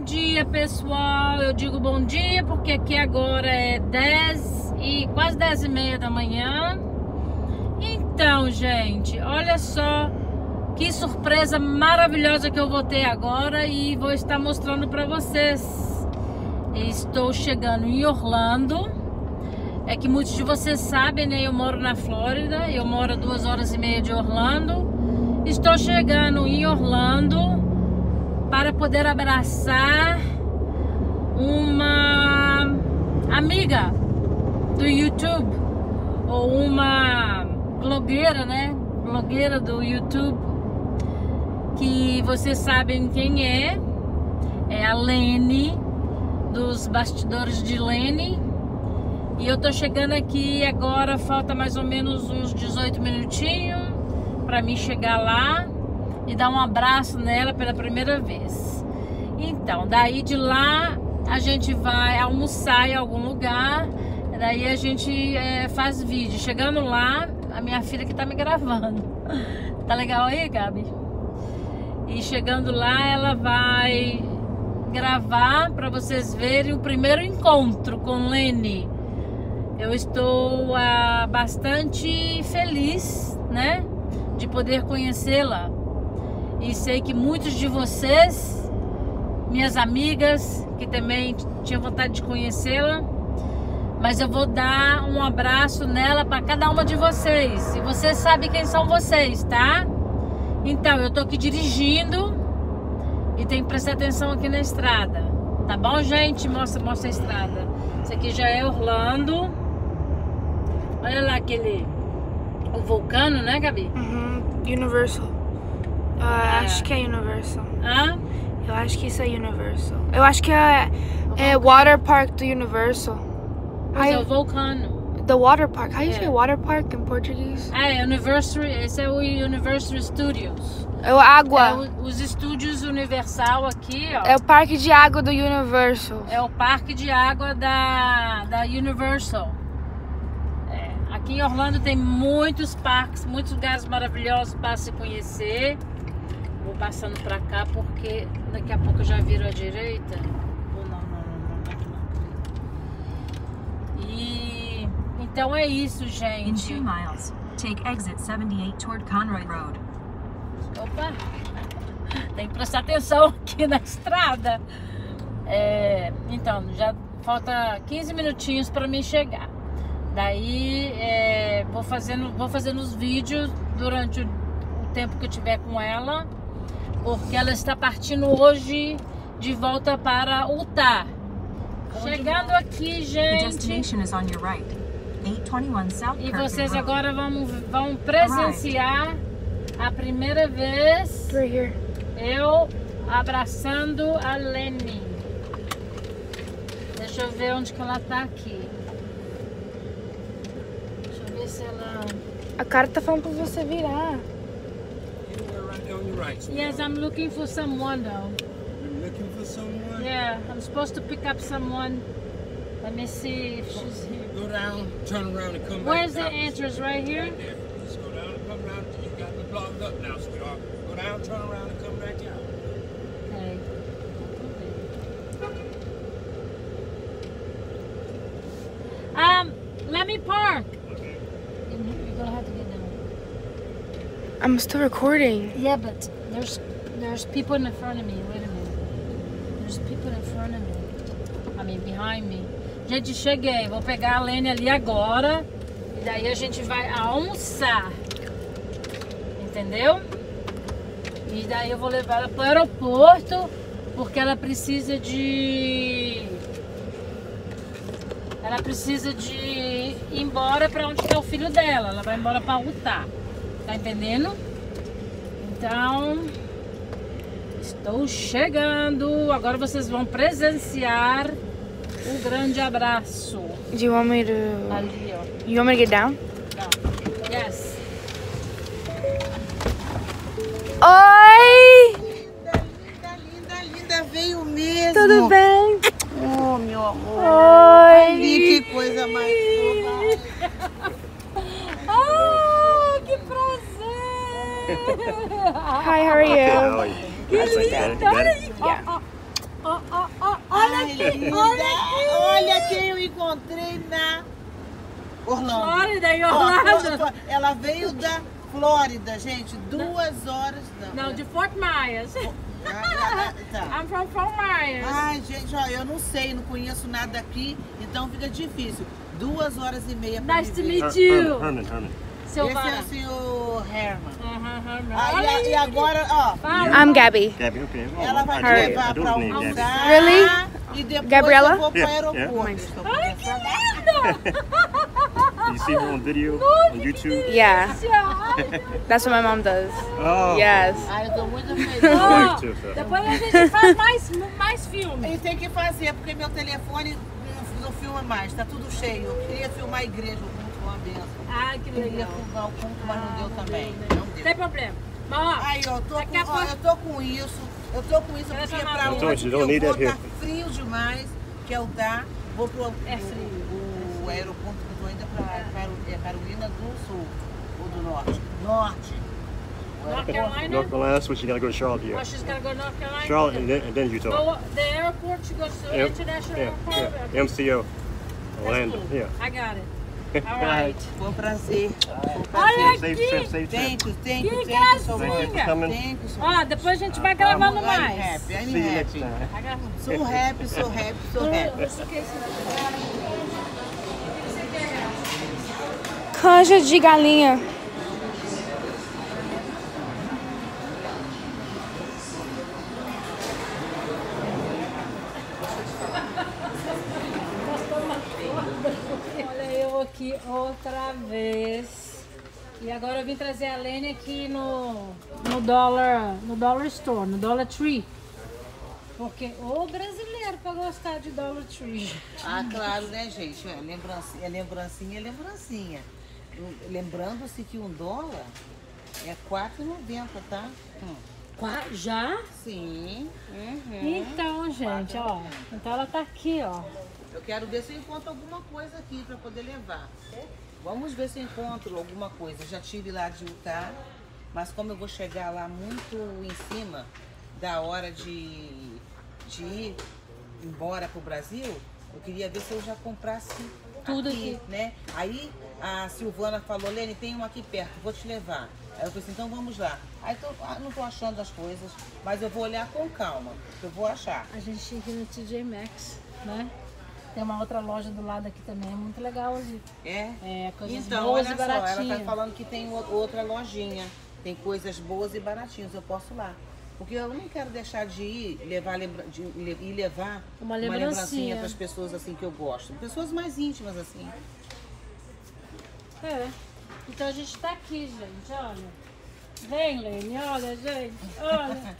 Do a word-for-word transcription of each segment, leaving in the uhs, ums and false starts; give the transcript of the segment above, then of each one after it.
dia, pessoal. Eu digo bom dia porque aqui agora é dez e quase dez e meia da manhã. Então, gente, olha só que surpresa maravilhosa que eu vou ter agora e vou estar mostrando para vocês. Estou chegando em Orlando. É que muitos de vocês sabem, né? Eu moro na Flórida, eu moro a duas horas e meia de Orlando. Estou chegando em Orlando para poder abraçar uma amiga do YouTube ou uma blogueira, né? Blogueira do YouTube, que vocês sabem quem é. É a Lene, dos bastidores de Lene. E eu tô chegando aqui agora, falta mais ou menos uns dezoito minutinhos para mim chegar lá e dar um abraço nela pela primeira vez. Então, daí de lá a gente vai almoçar em algum lugar, daí a gente é, faz vídeo. Chegando lá, a minha filha que tá me gravando. Tá legal aí, Gabi? E chegando lá, ela vai gravar para vocês verem o primeiro encontro com Lene. Eu estou ah, bastante feliz, né, de poder conhecê-la. E sei que muitos de vocês, minhas amigas, que também tinham vontade de conhecê-la, mas eu vou dar um abraço nela para cada uma de vocês. E vocês sabem quem são vocês, tá? Então, eu tô aqui dirigindo e tem que prestar atenção aqui na estrada. Tá bom, gente? Mostra, mostra a estrada. Isso aqui já é Orlando. Olha lá aquele... o vulcano, né, Gabi? Uhum. Universal. Uh, É. Acho que é Universal. Hã? Eu acho que isso é Universal. Eu acho que é, é Water Park do Universal. Mas é o I, vulcano. the Water Park. How do you É. say Water Park in Portuguese? Ah, é Universal, esse é o Universal Studios. É o água. É o- os estúdios Universal aqui, ó. É o parque de água do Universal. É o parque de água da, da Universal. É, aqui em Orlando tem muitos parques, muitos lugares maravilhosos para se conhecer. Vou passando para cá porque daqui a pouco eu já viro à direita. Ou não, não, não, não, não. E então é isso, In gente. two miles, take exit seventy-eight toward Conroy Road. Opa! Tem que prestar atenção aqui na estrada. É, então, já falta quinze minutinhos para mim chegar. Daí é, vou fazendo, vou fazendo os vídeos durante o, o tempo que eu tiver com ela, porque ela está partindo hoje de volta para Utah. Chegando aqui, The gente, destination is on your right. eight twenty-one South e Kirkland vocês Road. agora vão, vão presenciar a primeira vez Right here. eu abraçando a Lene. Deixa eu ver onde que ela tá aqui. Deixa eu ver se ela... A cara tá falando pra você virar. You're right on your right. Yes, I'm looking for someone though. You're looking for someone? Yeah, I'm supposed to pick up someone. Let me see if she's here. Go down, turn around and come back. Where's the out. entrance? Right here? Right there. Just go down and come around. You got me blocked up now, sweetheart. Go down, turn around and come back out. Okay. Um, let me park. Okay. You're gonna have to get down. I'm still recording. Yeah, but there's there's people in front of me. Wait a minute. There's people in front of me. I mean, behind me. Gente, cheguei. Vou pegar a Lene ali agora. E daí a gente vai almoçar. Entendeu? E daí eu vou levar ela pro aeroporto. Porque ela precisa de... Ela precisa de ir embora pra onde está o filho dela. Ela vai embora pra Utah. Tá entendendo? Então, estou chegando. Agora vocês vão presenciar o grande abraço. Do you want me to... Ali, ó. You want me to get down? Não. Yes. Oi! Linda, linda, linda, linda, veio mesmo. Tudo bem? Oh, meu amor. Oi! Ali, que coisa mais fofa. Ah, que prazer! Hi, how are you? Que linda! Olha aí! Yeah. Ó, ó, ó, linda. Olha quem eu encontrei na Orlando. Flórida e Ó, Orlando. Fló- Fló- ela veio da Flórida, gente. Duas horas. Não, Não, de Fort Myers. Ah, ah, ah, tá. I'm from Fort Myers. Ai, gente, ó, eu não sei, não conheço nada aqui, então fica difícil. Duas horas e meia pra Nice to me ver. meet you. Herman, Herman. Esse é Silvana. o senhor Herman. Aham, aham. Ah, e, Olha a- e aí. agora, ó, Fala. I'm Gabby. Gabby, okay. Oh, ela vai I te do- I levar do pra his name, Gabby. almoçar. Really? E depois Gabriela? eu vou pro Yeah, aeroporto. yeah. Estou Ai, que conversando. lindo. You see her on video on YouTube? Yeah, Ai, that's what my mom does. Oh. Yes. Ai, eu tô muito feliz. ó, Muito, tá. depois a gente faz mais, mais filme. E tem que fazer, porque meu telefone não, não filma mais, tá tudo cheio. Eu queria filmar a igreja, o culto, uma benção. Ai, que Eu queria legal. filmar o culto, mas não deu também. Não Não tem deu. problema. Mas, ó, Aí, ó, eu tô, Daqui a com, ó, pouco- eu tô com isso. Eu tô com isso Essa porque é uma pra boa. onde I told you, que don't eu need vou that tá here. frio demais, que é o tá. Vou pro É o- frio. o, aeroporto que eu tô indo pra Caro- é Carolina do Sul ou do Norte. Norte. O North aeroporto- Carolina. North Carolina, that's what you gotta go to Charlotte Oh, here. she's gotta go to North Carolina. Charlotte and then, and then Utah. Go, the airport, she goes to Yep. international Yeah, airport. yeah. M C O. That's Orlando. cool. Yeah. I got it. All right. Foi um prazer. Foi um prazer. Olha Safe aqui. trip, safe trip. Thank you, thank you, Que thank you so gracinha. much. Thank you for coming. Thank you so Ó, much. depois a gente vai gravando I'm mais. happy, I'm See you next happy. time. Vai gravando. So happy, so happy, so happy. Canja de galinha. Olha eu aqui outra vez. E agora eu vim trazer a Lene aqui no, no Dollar, no Dollar Store, no Dollar Tree. Porque o brasileiro pra gostar de Dollar Tree. Ah, claro, né, gente? É lembrancinha, é lembrancinha, é lembrancinha. Lembrando-se que um dólar é quatro reais e noventa centavos, tá? Hum. Qua- Já? Sim. Uhum. Então, gente, ó. Então ela tá aqui, ó. Eu quero ver se eu encontro alguma coisa aqui para poder levar. Vamos ver se eu encontro alguma coisa. Já tive lá de Utah, mas como eu vou chegar lá muito em cima da hora de, de ir embora pro Brasil, eu queria ver se eu já comprasse Tudo aqui, aqui. né? Aí a Silvana falou, Lene, tem um aqui perto, vou te levar. Aí eu falei assim, então vamos lá. Aí tô, ah, não tô achando as coisas, mas eu vou olhar com calma, que eu vou achar. A gente tinha que ir no T J Maxx, né? Tem uma outra loja do lado aqui também, é muito legal ali. É? É, coisas Então, boas olha e só, ela baratinhas. tá falando que tem o- outra lojinha. Tem coisas boas e baratinhas, eu posso ir lá. Porque eu não quero deixar de ir, levar lembra, de le- e levar Uma uma lembrancinha. lembrancinha para as pessoas assim que eu gosto. Pessoas mais íntimas assim. É. Então a gente tá aqui, gente, olha. Vem, Lene, olha, gente, olha.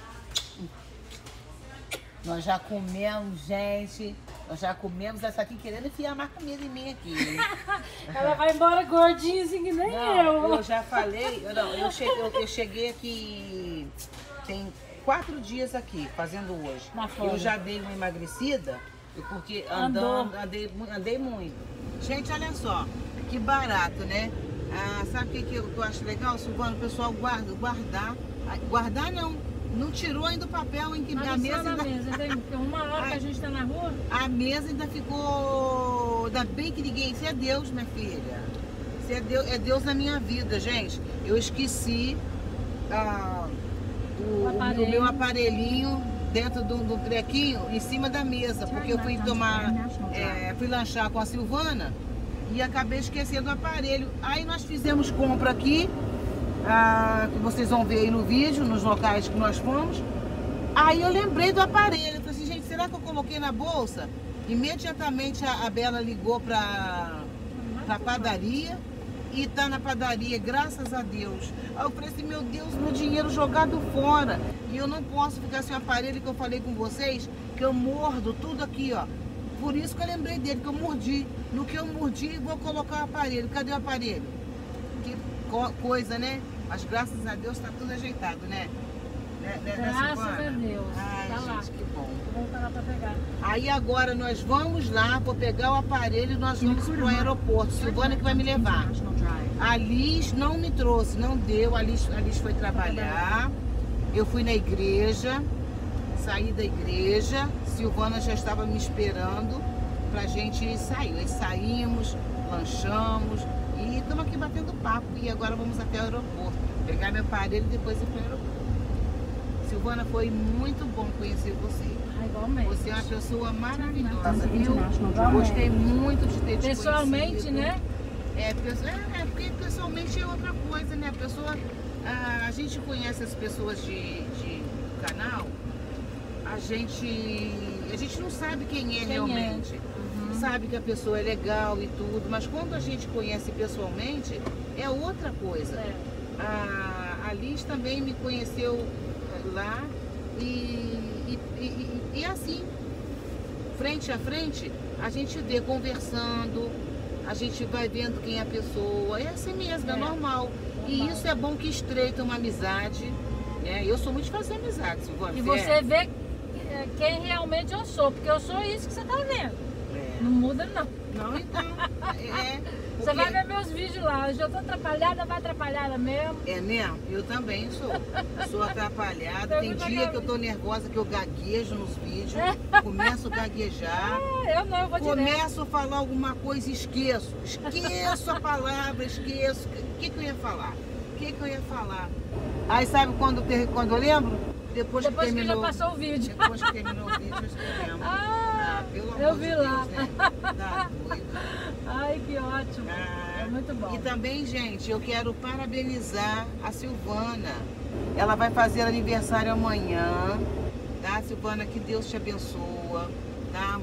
Nós já comemos, gente. Nós já comemos essa aqui querendo enfiar mais comida em mim aqui. Ela vai embora gordinha assim que nem Não, eu. eu já falei, eu, não, eu, cheguei, eu, eu cheguei aqui, tem quatro dias aqui, fazendo hoje. Na Flórida. Eu já dei uma emagrecida, porque Andou. andando, andei, mu- andei muito. Gente, olha só, que barato, né? Ah, sabe o que, que, eu, que eu acho legal, Silvano? O pessoal guarda, guardar, ah, guardar não, não tirou ainda o papel em que Mas a só mesa na ainda, mesa, tem tem uma hora que a gente tá na rua. a mesa ainda ficou, ainda bem que ninguém, isso é Deus, minha filha. Isso é Deus, é Deus na minha vida, gente. Eu esqueci ah, o, O o aparelho. meu aparelhinho dentro do, do trequinho em cima da mesa, porque eu fui tomar, é, fui lanchar com a Silvana e acabei esquecendo o aparelho. Aí nós fizemos compra aqui, ah, que vocês vão ver aí no vídeo, nos locais que nós fomos. Aí eu lembrei do aparelho, eu falei assim, gente, será que eu coloquei na bolsa? Imediatamente a, a Bela ligou para a padaria e tá na padaria, graças a Deus. Aí eu falei assim, meu Deus, meu dinheiro jogado fora. E eu não posso ficar sem o aparelho que eu falei com vocês, que eu mordo tudo aqui, ó. Por isso que eu lembrei dele, que eu mordi. No que eu mordi, vou colocar o aparelho. Cadê o aparelho? Que co- coisa, né? Mas graças a Deus tá tudo ajeitado, né? Né, né, né, Graças Silvana? a Deus. Ai, Tá gente, lá. que bom. Vou voltar lá pra pegar. Aí agora nós vamos lá, vou pegar o aparelho e nós vamos pro aeroporto. Silvana que vai me levar. National Drive. A Liz não me trouxe, não deu. A Liz, a Liz foi trabalhar. Eu fui na igreja, saí da igreja, Silvana já estava me esperando pra gente sair. Aí saímos, lanchamos e estamos aqui batendo papo. E agora vamos até o aeroporto, pegar meu aparelho e depois ir pro aeroporto. Silvana, foi muito bom conhecer você. Ah, igualmente. Você é uma pessoa maravilhosa, viu? Gostei muito de ter te Pessoalmente, conhecido. né? É, pessoa- é, é, porque pessoalmente é outra coisa, né? A pessoa, a, a gente conhece as pessoas de, de canal, a gente, a gente não sabe quem é Quem é. realmente. Uhum. Sabe que a pessoa é legal e tudo, mas quando a gente conhece pessoalmente, é outra coisa. É. A, a Liz também me conheceu lá e, e, e, e assim, frente a frente, a gente vê conversando, a gente vai vendo quem é a pessoa, é assim mesmo, é, É. normal. E Normal. isso é bom que estreita uma amizade, né? Eu sou muito de fazer amizade, Silvana. E Você você é? vê é, quem realmente eu sou, porque eu sou isso que você tá vendo. É. Não muda, não. Não, então, é... Você porque- vai ver meus vídeos lá. Hoje eu tô atrapalhada, vai atrapalhada mesmo. É mesmo? Eu também sou. Sou atrapalhada. Eu Tem nunca dia que eu vi. tô nervosa, que eu gaguejo nos vídeos. Começo a gaguejar. É, eu não, eu vou direto. Começo a falar alguma coisa e esqueço. Esqueço a palavra, esqueço. O que, que eu ia falar? O que, que eu ia falar? Aí sabe quando, ter- quando eu lembro? Depois, Depois que que já terminou. passou o vídeo. Depois que terminou o vídeo, eu lembro. Ah, pelo eu amor vi de lá. Deus, né? Tá doido. Ai, que ótimo. Ah, É muito bom. E também, gente, eu quero parabenizar a Silvana. Ela vai fazer aniversário amanhã, tá, Silvana? Que Deus te abençoa, tá?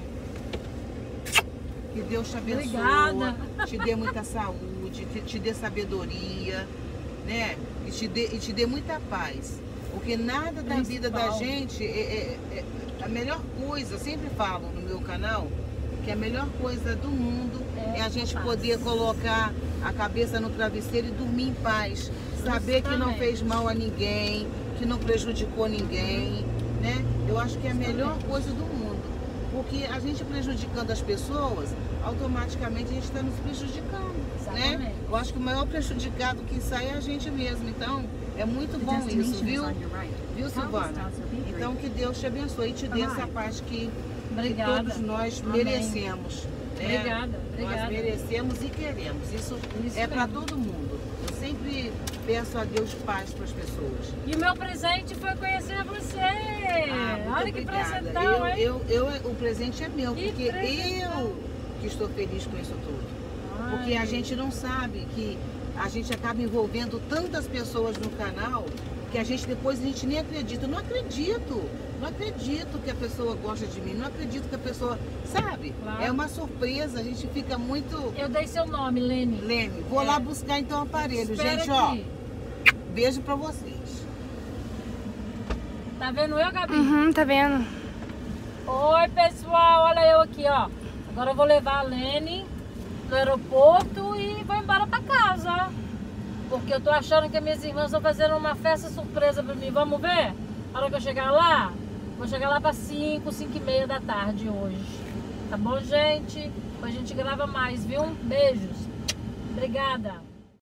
Que Deus te abençoe, Obrigada. te dê muita saúde, te, te dê sabedoria, né? E te dê, e te dê muita paz. Porque nada da vida da Principal. gente é, é- é a melhor coisa, sempre falo no meu canal, que a melhor coisa do mundo É é, a gente paz. poder colocar a cabeça no travesseiro e dormir em paz. Saber que não Justamente. fez mal a ninguém, que não prejudicou ninguém, né? Eu acho que é a melhor coisa do mundo. Porque a gente prejudicando as pessoas, automaticamente a gente está nos prejudicando, né? Exatamente. Eu acho que o maior prejudicado que sai é a gente mesmo. Então, é muito The bom isso, destination viu? is on your right. Viu, Silvana? Então, que Deus te abençoe e te dê essa paz que, que Obrigada. todos nós Amém. merecemos. Né? Obrigada, obrigada. Nós merecemos e queremos. Isso, Isso é para mesmo. todo mundo. Eu sempre peço a Deus paz para as pessoas. E o meu presente foi conhecer você. Ah, muito Olha que obrigada. presentão, eu, hein? eu, eu, o presente é meu, Que porque presentão. eu que estou feliz com isso tudo. Porque Ai. a gente não sabe que a gente acaba envolvendo tantas pessoas no canal que a gente depois a gente nem acredita. Não acredito, não acredito que a pessoa gosta de mim, não acredito que a pessoa, sabe? Claro. É uma surpresa, a gente fica muito... Eu dei seu nome, Lene. Lene, vou É. lá buscar então o aparelho, Espera gente, ó. aqui. Beijo pra vocês. Tá vendo eu, Gabi? Uhum, tá vendo? Oi, pessoal, olha eu aqui, ó. Agora eu vou levar a Lene no aeroporto e vou embora pra casa. Porque eu tô achando que as minhas irmãs estão fazendo uma festa surpresa pra mim. Vamos ver? A hora que eu chegar lá, vou chegar lá pra cinco, cinco e meia da tarde hoje. Tá bom, gente? Depois a gente grava mais, viu? Beijos. Obrigada.